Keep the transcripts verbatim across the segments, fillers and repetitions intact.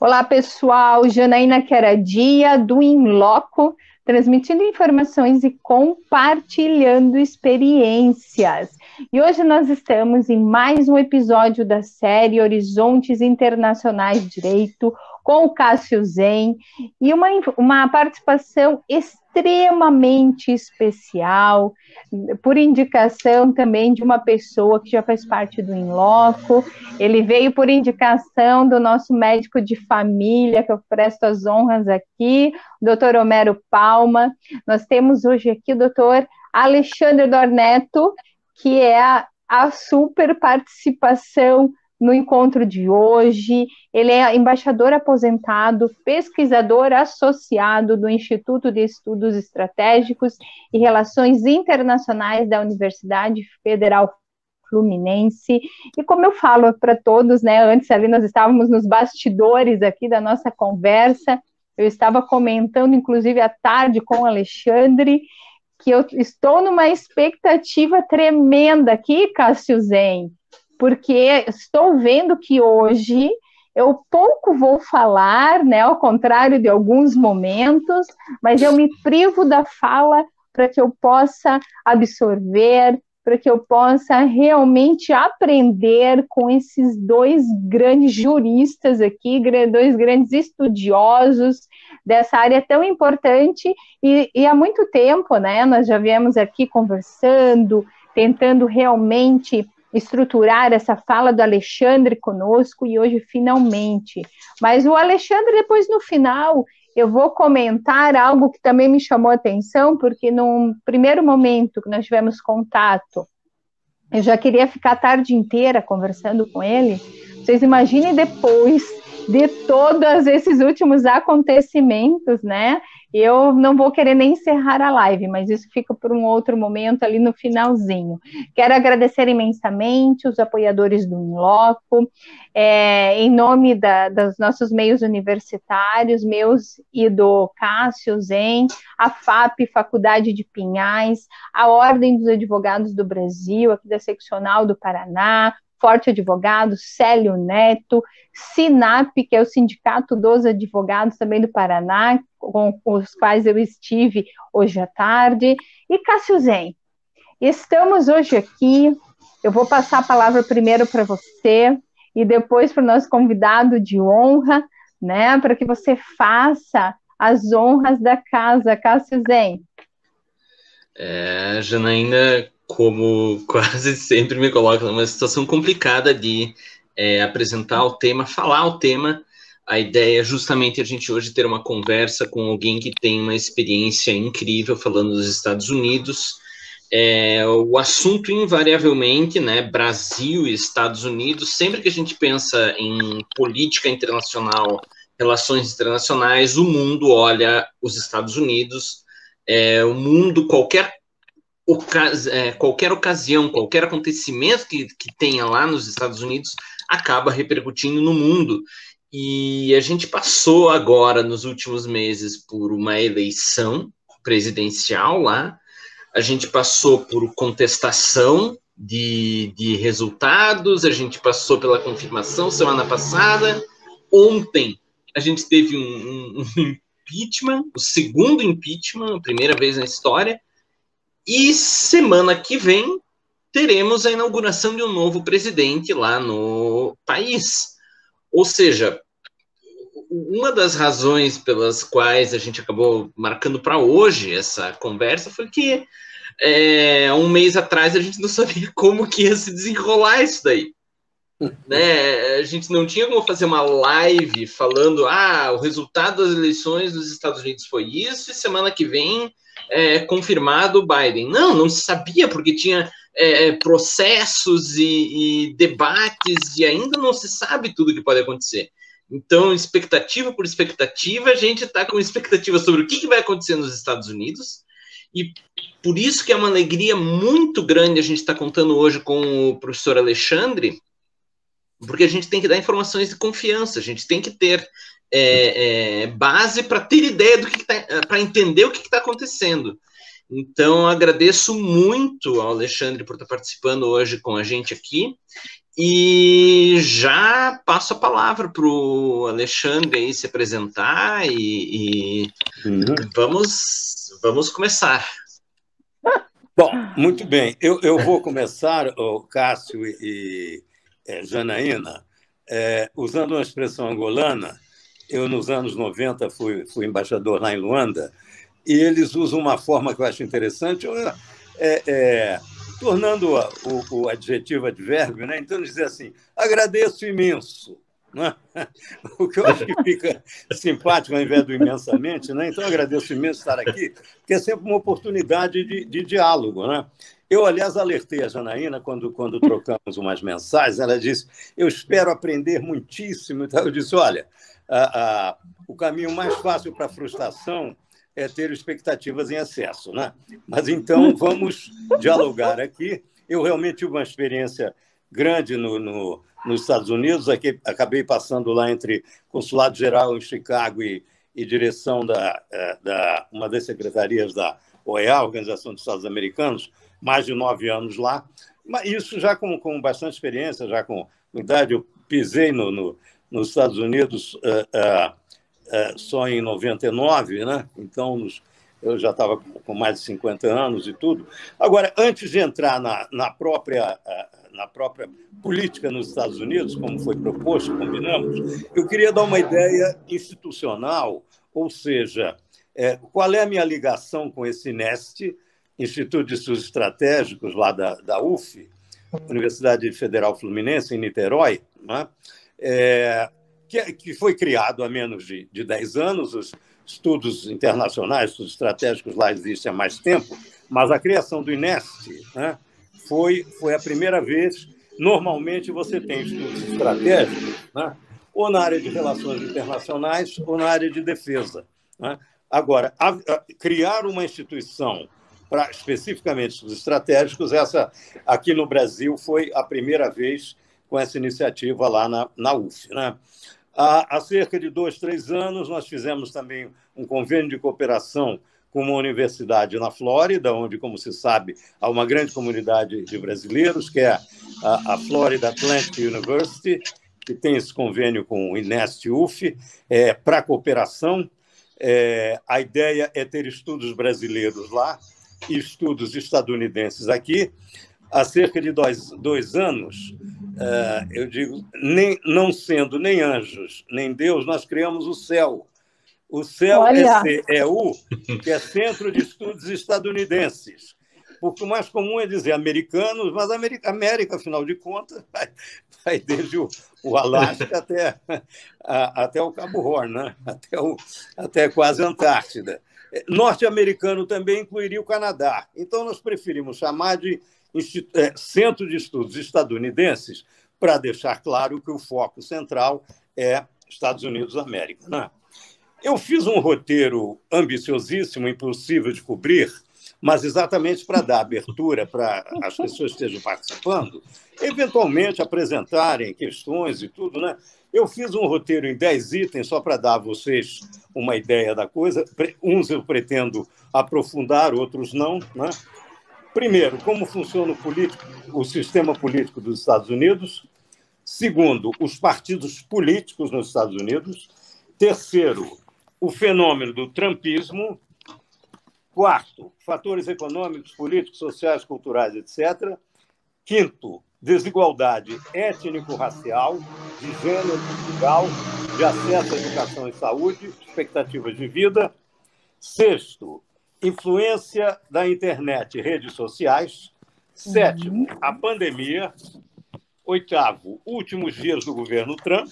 Olá, pessoal. Janaína Queradia, do In Loco, transmitindo informações e compartilhando experiências. E hoje nós estamos em mais um episódio da série Horizontes Internacionais de Direito, com o Cássio Zen, e uma, uma participação extremamente especial, por indicação também de uma pessoa que já faz parte do In Loco. Ele veio por indicação do nosso médico de família, que eu presto as honras aqui, o doutor Homero Palma. Nós temos hoje aqui o doutor Alexandre Dorneto, que é a, a super participação no encontro de hoje. Ele é embaixador aposentado, pesquisador associado do Instituto de Estudos Estratégicos e Relações Internacionais da Universidade Federal Fluminense. E como eu falo para todos, né, antes ali nós estávamos nos bastidores aqui da nossa conversa, eu estava comentando, inclusive, à tarde com o Alexandre, que eu estou numa expectativa tremenda aqui, Cássio Zen, porque estou vendo que hoje eu pouco vou falar, né, ao contrário de alguns momentos, mas eu me privo da fala para que eu possa absorver, para que eu possa realmente aprender com esses dois grandes juristas aqui, dois grandes estudiosos dessa área tão importante, e, e há muito tempo, né, nós já viemos aqui conversando, tentando realmente estruturar essa fala do Alexandre conosco, e hoje finalmente. Mas o Alexandre, depois no final, eu vou comentar algo que também me chamou a atenção, porque num primeiro momento que nós tivemos contato, eu já queria ficar a tarde inteira conversando com ele. Vocês imaginem depois de todos esses últimos acontecimentos, né? Eu não vou querer nem encerrar a live, mas isso fica por um outro momento ali no finalzinho. Quero agradecer imensamente os apoiadores do In Loco, é, em nome da, dos nossos meios universitários, meus e do Cássio Zen, a F A P, Faculdade de Pinhais, a Ordem dos Advogados do Brasil, aqui da Seccional do Paraná, Forte Advogados, Célio Neto, SINAP, que é o Sindicato dos Advogados também do Paraná, com os quais eu estive hoje à tarde, e Cássio Zen. Estamos hoje aqui, eu vou passar a palavra primeiro para você, e depois para o nosso convidado de honra, né, para que você faça as honras da casa, Cássio Zen. É, Janaína, como quase sempre me coloca numa situação complicada de é, apresentar o tema, falar o tema. A ideia é justamente a gente hoje ter uma conversa com alguém que tem uma experiência incrível falando dos Estados Unidos. É, o assunto, invariavelmente, né, Brasil e Estados Unidos, sempre que a gente pensa em política internacional, relações internacionais, o mundo olha os Estados Unidos, é, o mundo, qualquer, ocas, é, qualquer ocasião, qualquer acontecimento que, que tenha lá nos Estados Unidos, acaba repercutindo no mundo. E a gente passou agora, nos últimos meses, por uma eleição presidencial lá, a gente passou por contestação de, de resultados, a gente passou pela confirmação semana passada, ontem a gente teve um, um, um impeachment, o segundo impeachment, a primeira vez na história, e semana que vem teremos a inauguração de um novo presidente lá no país. Ou seja, uma das razões pelas quais a gente acabou marcando para hoje essa conversa foi que é, um mês atrás a gente não sabia como que ia se desenrolar isso daí. Né? A gente não tinha como fazer uma live falando ah, o resultado das eleições nos Estados Unidos foi isso, e semana que vem é confirmado o Biden. Não, não se sabia, porque tinha é, processos e, e debates, e ainda não se sabe tudo que pode acontecer. Então, expectativa por expectativa, a gente está com expectativa sobre o que, que vai acontecer nos Estados Unidos, e por isso que é uma alegria muito grande a gente estar tá contando hoje com o professor Alexandre, porque a gente tem que dar informações de confiança, a gente tem que ter é, é, base para ter ideia do que, que tá, para entender o que está acontecendo. Então, agradeço muito ao Alexandre por estar tá participando hoje com a gente aqui. E já passo a palavra para o Alexandre aí se apresentar e, e uhum. vamos, vamos começar. Bom, muito bem. Eu, eu vou começar, oh, Cássio e, e é, Janaína, é, usando uma expressão angolana. Eu, nos anos noventa, fui, fui embaixador lá em Luanda, e eles usam uma forma que eu acho interessante, é, é, tornando o, o adjetivo advérbio, né? Então, dizer assim, agradeço imenso. Né? O que eu acho que fica simpático ao invés do imensamente, né? Então, agradeço imenso estar aqui, porque é sempre uma oportunidade de, de diálogo. Né? Eu, aliás, alertei a Janaína quando, quando trocamos umas mensagens, ela disse, eu espero aprender muitíssimo. Então, eu disse, olha, a, a, o caminho mais fácil para a frustração é ter expectativas em excesso. Né? Mas, então, vamos dialogar aqui. Eu realmente tive uma experiência grande no, no, nos Estados Unidos, aqui, acabei passando lá entre consulado-geral em Chicago e, e direção da, da uma das secretarias da O E A, Organização dos Estados Americanos, mais de nove anos lá. Mas isso já com, com bastante experiência, já com idade. Eu pisei no, no, nos Estados Unidos uh, uh, uh, só em noventa e nove, né? Então, nos, eu já estava com mais de cinquenta anos e tudo. Agora, antes de entrar na, na própria... Uh, na própria política nos Estados Unidos, como foi proposto, combinamos, eu queria dar uma ideia institucional, ou seja, é, qual é a minha ligação com esse NEST, Instituto de Estudos Estratégicos, lá da, da U F, Universidade Federal Fluminense, em Niterói, né? é, que, que foi criado há menos de, de dez anos, os estudos internacionais, estudos estratégicos lá existem há mais tempo, mas a criação do INEST, né? Foi, foi a primeira vez. Normalmente, você tem estudos estratégicos, né? Ou na área de relações internacionais ou na área de defesa. Né? Agora, a, a, criar uma instituição para especificamente estudos estratégicos, essa aqui no Brasil foi a primeira vez com essa iniciativa lá na, na U F. Né? Há, há cerca de dois, três anos, nós fizemos também um convênio de cooperação com uma universidade na Flórida, onde, como se sabe, há uma grande comunidade de brasileiros, que é a, a Florida Atlantic University, que tem esse convênio com o INEST U F, é, para cooperação. É, a ideia é ter estudos brasileiros lá e estudos estadunidenses aqui. Há cerca de dois, dois anos, é, eu digo, nem, não sendo nem anjos, nem Deus, nós criamos o céu. O céu é C E U, que é Centro de Estudos Estadunidenses. Porque o mais comum é dizer americanos, mas a América, América afinal de contas, vai, vai desde o, o Alasca até, a, até o Cabo Horn, né? até, o, até quase a Antártida. Norte-americano também incluiria o Canadá. Então, nós preferimos chamar de é, Centro de Estudos Estadunidenses para deixar claro que o foco central é Estados Unidos da América. Né? Eu fiz um roteiro ambiciosíssimo, impossível de cobrir, mas exatamente para dar abertura para as pessoas que estejam participando, eventualmente apresentarem questões e tudo. Né? Eu fiz um roteiro em dez itens, só para dar a vocês uma ideia da coisa. Uns eu pretendo aprofundar, outros não. Né? Primeiro, como funciona o, político, o sistema político dos Estados Unidos. Segundo, os partidos políticos nos Estados Unidos. Terceiro, o fenômeno do trumpismo. Quarto, fatores econômicos, políticos, sociais, culturais, etcétera. Quinto, desigualdade étnico-racial, de gênero, cultural, de acesso à educação e saúde, expectativas de vida. Sexto, influência da internet e redes sociais. Sétimo, a pandemia. Oitavo, últimos dias do governo Trump.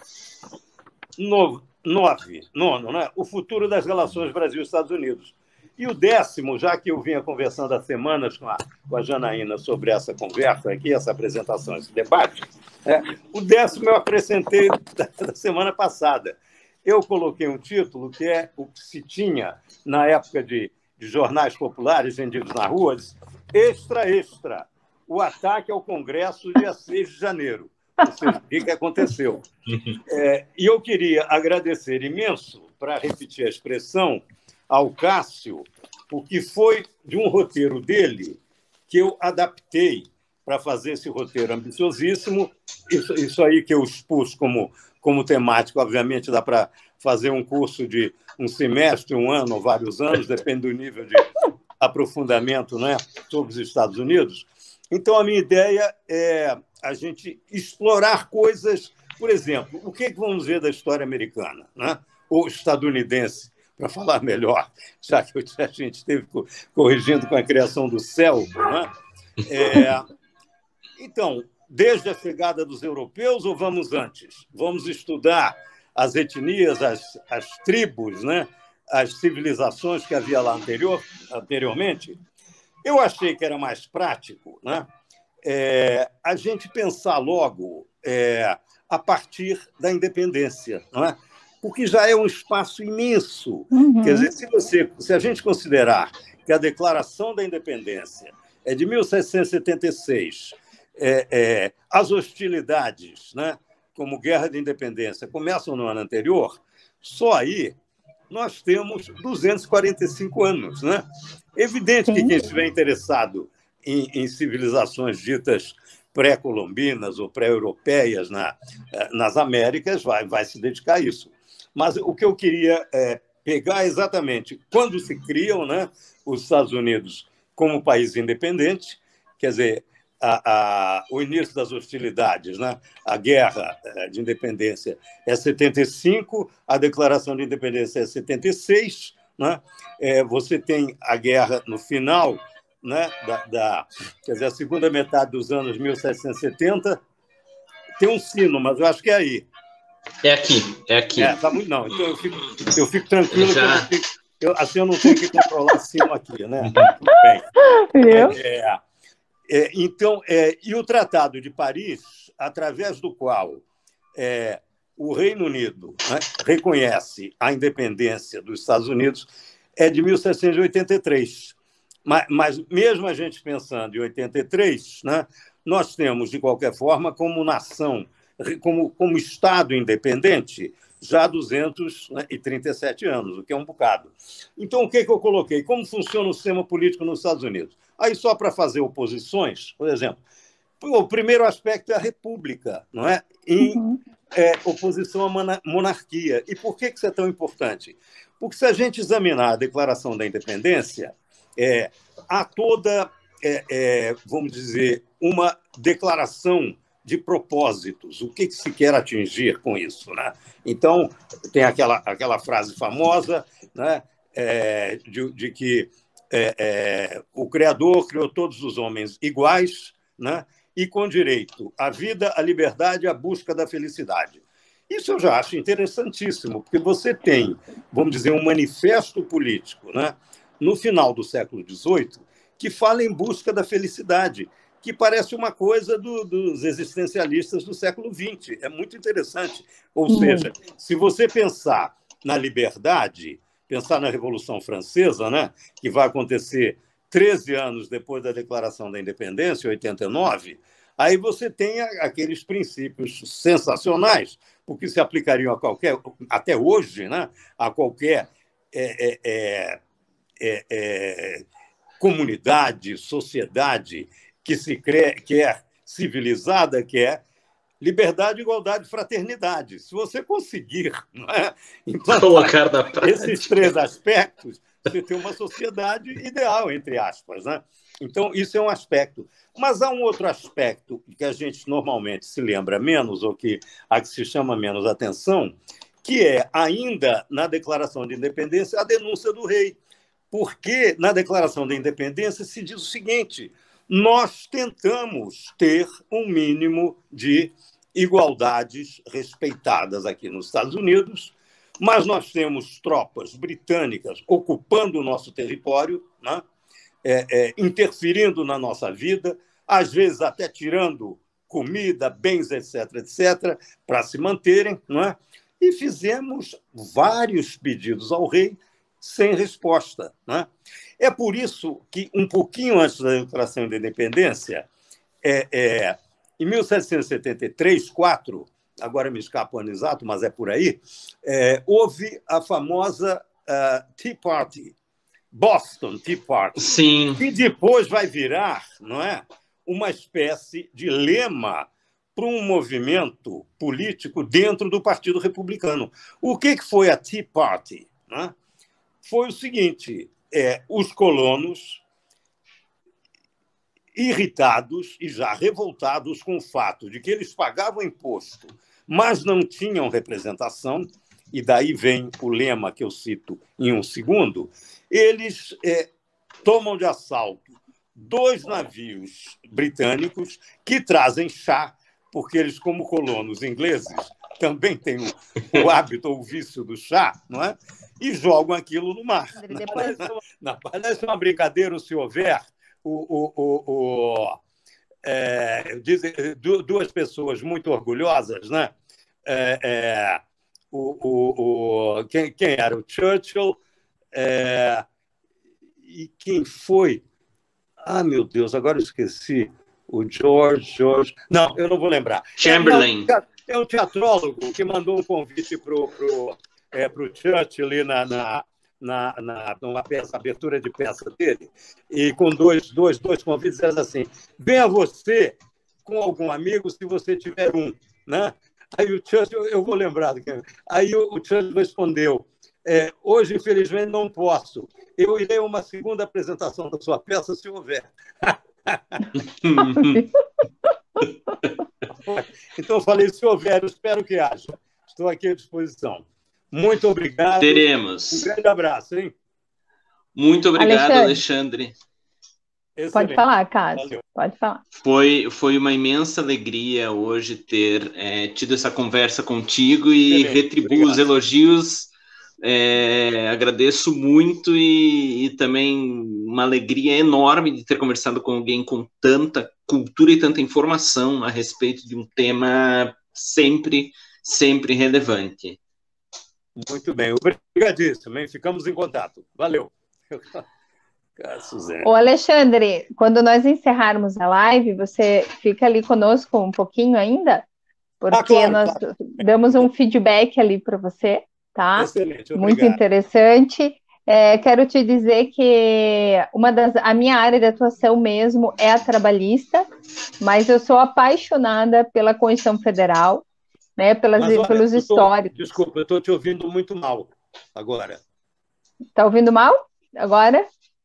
Novo, Nove, nono, né? O futuro das relações Brasil-Estados Unidos. E o décimo, já que eu vinha conversando há semanas com a, com a Janaína sobre essa conversa aqui, essa apresentação, esse debate, é, o décimo eu acrescentei da, da semana passada. Eu coloquei um título que é o que se tinha na época de, de jornais populares vendidos na rua, extra, extra, o ataque ao Congresso dia seis de janeiro. Ou seja, o que aconteceu? É, e eu queria agradecer imenso, para repetir a expressão, ao Cássio, porque foi de um roteiro dele que eu adaptei para fazer esse roteiro ambiciosíssimo. Isso, isso aí que eu expus como, como temática, obviamente dá para fazer um curso de um semestre, um ano ou vários anos, depende do nível de aprofundamento, né, sobre os Estados Unidos. Então, a minha ideia é a gente explorar coisas, por exemplo, o que, é que vamos ver da história americana, né? Ou estadunidense, para falar melhor, já que a gente esteve corrigindo com a criação do Selbo, né? É, então, desde a chegada dos europeus ou vamos antes? Vamos estudar as etnias, as, as tribos, né? As civilizações que havia lá anterior, anteriormente? Eu achei que era mais prático, né? É, a gente pensar logo é, a partir da independência, não é? Porque já é um espaço imenso. Uhum. Quer dizer, se, você, se a gente considerar que a Declaração da Independência é de mil setecentos e setenta e seis, é, é, as hostilidades, né, como Guerra de Independência, começam no ano anterior, só aí nós temos duzentos e quarenta e cinco anos. Né? Evidente que quem estiver interessado em, em civilizações ditas pré-colombinas ou pré-europeias na, nas Américas vai, vai se dedicar a isso. Mas o que eu queria é pegar exatamente quando se criam, né, os Estados Unidos como país independente, quer dizer, a, a, o início das hostilidades, né, a Guerra de Independência é setenta e cinco, a Declaração de Independência é setenta e seis, né, é, você tem a guerra no final, né, da, da, quer dizer, a segunda metade dos anos mil setecentos e setenta, tem um sino, mas eu acho que é aí. É aqui, é aqui. É, tá muito, não, então eu fico, eu fico tranquilo, já... que eu não fico, eu, assim eu não tenho que controlar cima aqui, né? Tudo bem. É, é, é, então, é, e o Tratado de Paris, através do qual é, o Reino Unido, né, reconhece a independência dos Estados Unidos, é de mil setecentos e oitenta e três. Mas, mas mesmo a gente pensando em oitenta e três, né, nós temos, de qualquer forma, como nação, como, como Estado independente, já há duzentos e trinta e sete anos, o que é um bocado. Então, o que, que eu coloquei? Como funciona o sistema político nos Estados Unidos? Aí, só para fazer oposições, por exemplo, o primeiro aspecto é a república, não é? Em uhum. é, oposição à monarquia. E por que, que isso é tão importante? Porque se a gente examinar a Declaração da Independência, é, há toda, é, é, vamos dizer, uma declaração de propósitos, o que, que se quer atingir com isso, né? Então, tem aquela, aquela frase famosa, né, é, de, de que é, é, o Criador criou todos os homens iguais, né, e com direito à vida, à liberdade e à busca da felicidade. Isso eu já acho interessantíssimo, porque você tem, vamos dizer, um manifesto político, né, no final do século dezoito, que fala em busca da felicidade, que parece uma coisa do, dos existencialistas do século vinte. É muito interessante. Ou uhum. seja, se você pensar na liberdade, pensar na Revolução Francesa, né, que vai acontecer treze anos depois da Declaração da Independência, em oitenta e nove, aí você tem aqueles princípios sensacionais, porque se aplicariam a qualquer, até hoje, né, a qualquer é, é, é, é, comunidade, sociedade que se quer civilizada, que é liberdade, igualdade e fraternidade. Se você conseguir, não é, colocar na prática esses três aspectos, você tem uma sociedade ideal, entre aspas, né? Então, isso é um aspecto. Mas há um outro aspecto que a gente normalmente se lembra menos, ou que, a que se chama menos atenção, que é, ainda na Declaração de Independência, a denúncia do rei. Porque na Declaração da Independência se diz o seguinte: nós tentamos ter um mínimo de igualdades respeitadas aqui nos Estados Unidos, mas nós temos tropas britânicas ocupando o nosso território, né? é, é, interferindo na nossa vida, às vezes até tirando comida, bens, etc, etc, para se manterem, não é? E fizemos vários pedidos ao rei sem resposta, né? É por isso que, um pouquinho antes da Declaração da Independência, é, é, em mil setecentos e setenta e três, quatro, agora me escapa o ano exato, mas é por aí, é, houve a famosa uh, Tea Party, Boston Tea Party, Sim. que depois vai virar, não é, uma espécie de lema para um movimento político dentro do Partido Republicano. O que foi a Tea Party? Né? Foi o seguinte, é, os colonos, irritados e já revoltados com o fato de que eles pagavam imposto, mas não tinham representação, e daí vem o lema que eu cito em um segundo, eles é, tomam de assalto dois navios britânicos que trazem chá, porque eles, como colonos ingleses, também têm o, o hábito ou o vício do chá, não é? E jogam aquilo no mar. Depois... Na, na, parece uma brincadeira, se houver, o, o, o, o, é, dizem, duas pessoas muito orgulhosas, né? É, é, o, o, o, quem, quem era? O Churchill é, e quem foi? Ah, meu Deus, agora eu esqueci. O George, George... Não, eu não vou lembrar. Chamberlain. É, é um teatrólogo que mandou um convite para o pro, é, pro Churchill ali na, na, na, na, numa peça, abertura de peça dele, e com dois, dois, dois convites, dizendo assim, venha você com algum amigo se você tiver um. Né? Aí o Churchill, eu vou lembrar. Aí o, o Churchill respondeu, é, hoje, infelizmente, não posso. Eu irei a uma segunda apresentação da sua peça, se houver. Então, eu falei, se houver, eu espero que haja. Estou aqui à disposição. Muito obrigado. Teremos. Um grande abraço, hein? Muito obrigado, Alexandre. Alexandre. Pode falar, Cássio. Pode falar. Foi, foi uma imensa alegria hoje ter é, tido essa conversa contigo e Excelente. Retribuo obrigado. Os elogios. É, agradeço muito e, e também uma alegria enorme de ter conversado com alguém com tanta cultura e tanta informação a respeito de um tema sempre, sempre relevante. Muito bem, obrigadíssimo, hein? Ficamos em contato. Valeu. Ô Alexandre, quando nós encerrarmos a live, você fica ali conosco um pouquinho ainda? Porque ah, claro, nós claro. damos um feedback ali para você. Tá? Excelente, obrigado. Muito interessante. É, quero te dizer que uma das, a minha área de atuação mesmo é a trabalhista, mas eu sou apaixonada pela Constituição Federal, né, pelas, mas, olha, pelos eu tô, históricos. Desculpa, eu estou te ouvindo muito mal agora. Está ouvindo mal agora?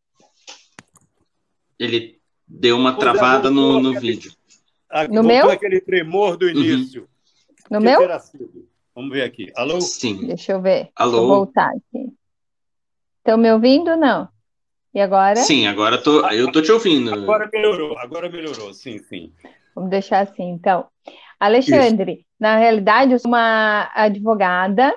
Ele deu uma travada no, no aquele, vídeo. No meu? aquele tremor do início. Uhum. No meu? Vamos ver aqui. Alô? Sim. Deixa eu ver. Alô? Vou voltar aqui. Estão me ouvindo? Não. E agora? Sim, agora tô, eu tô te ouvindo. Agora melhorou, agora melhorou, sim, sim. Vamos deixar assim, então. Alexandre, Isso. na realidade, eu sou uma advogada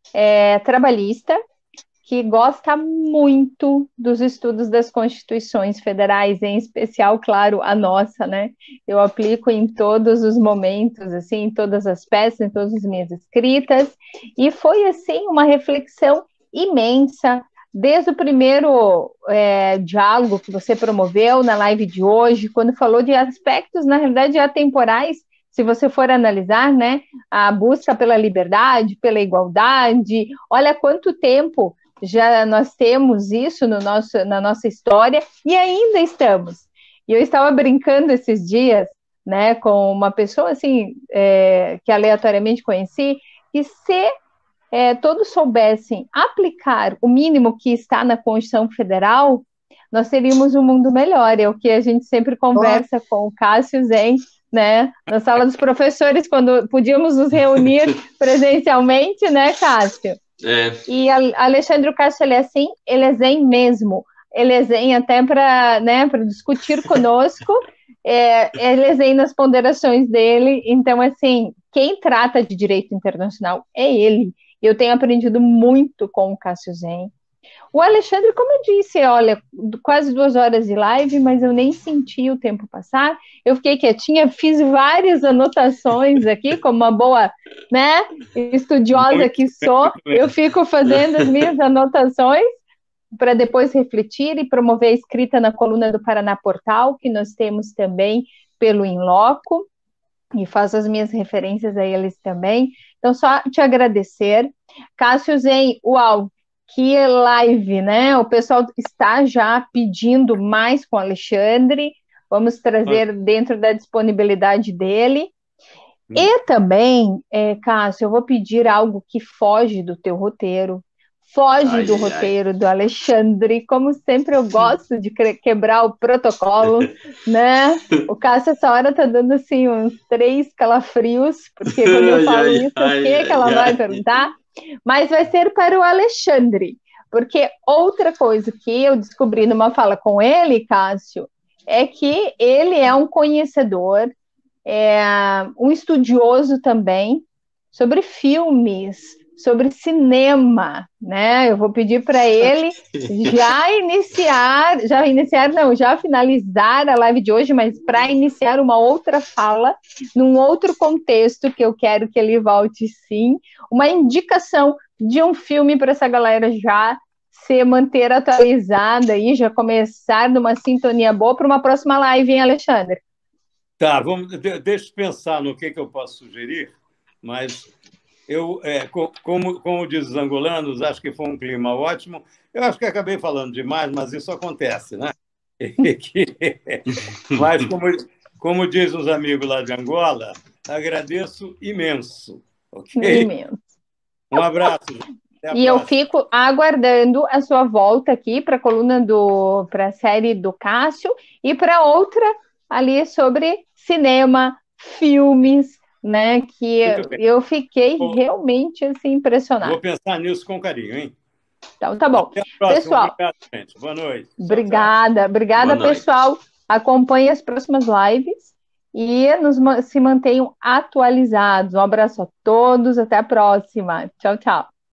é, trabalhista que gosta muito dos estudos das constituições federais, em especial, claro, a nossa, né? Eu aplico em todos os momentos, assim, em todas as peças, em todas as minhas escritas, e foi, assim, uma reflexão imensa, desde o primeiro é, diálogo que você promoveu na live de hoje, quando falou de aspectos, na realidade, atemporais, se você for analisar, né, a busca pela liberdade, pela igualdade, olha quanto tempo já nós temos isso no nosso, na nossa história e ainda estamos. E eu estava brincando esses dias, né, com uma pessoa assim, é, que aleatoriamente conheci, que se é, todos soubessem aplicar o mínimo que está na Constituição Federal, nós teríamos um mundo melhor. É o que a gente sempre conversa oh. com o Cássio Zen, né, na sala dos professores, quando podíamos nos reunir presencialmente, né, Cássio? É. E a Alexandre Cássio, ele é assim, ele é zen mesmo, ele é zen até para, né, para discutir conosco, é, ele é zen nas ponderações dele, então assim, quem trata de direito internacional é ele, eu tenho aprendido muito com o Cássio Zen. O Alexandre, como eu disse, olha, quase duas horas de live, mas eu nem senti o tempo passar, eu fiquei quietinha, fiz várias anotações aqui, como uma boa, né, estudiosa Muito que sou, eu fico fazendo as minhas anotações para depois refletir e promover a escrita na coluna do Paraná Portal, que nós temos também pelo In Loco, e faço as minhas referências a eles também. Então, só te agradecer. Cássio Zen, uau, que live, né? O pessoal está já pedindo mais com o Alexandre. vamos trazer dentro da disponibilidade dele. Hum. E também, é, Cássio, eu vou pedir algo que foge do teu roteiro, foge ai, do ai, roteiro ai. do Alexandre. Como sempre, eu gosto de quebrar o protocolo, né? O Cássio, essa hora, tá dando, assim, uns três calafrios, porque quando eu falo ai, isso, ai, o que ai, que ela ai, vai ai. perguntar? Mas vai ser para o Alexandre, porque outra coisa que eu descobri numa fala com ele, Cássio, é que ele é um conhecedor, é um estudioso também sobre filmes, sobre cinema, né? Eu vou pedir para ele já iniciar, já iniciar, não, já finalizar a live de hoje, mas para iniciar uma outra fala, num outro contexto que eu quero que ele volte sim, uma indicação de um filme para essa galera já se manter atualizada e já começar numa sintonia boa para uma próxima live, hein, Alexandre? Tá, vamos, deixa eu pensar no que, que eu posso sugerir, mas eu, é, como, como diz os angolanos, acho que foi um clima ótimo. Eu acho que acabei falando demais, mas isso acontece, né? Mas, como, como dizem os amigos lá de Angola, agradeço imenso. Okay? Imenso. Um abraço. E eu fico aguardando a sua volta aqui para a coluna do, para a série do Cássio e para outra ali sobre cinema, filmes, né? Que eu fiquei vou, realmente assim impressionada. Vou pensar nisso com carinho, hein? Então tá bom. Pessoal, obrigado, gente. Boa noite. Obrigada, tchau, tchau. obrigada, Boa pessoal. Noite. Acompanhe as próximas lives e nos, se mantenham atualizados. Um abraço a todos, até a próxima. Tchau, tchau.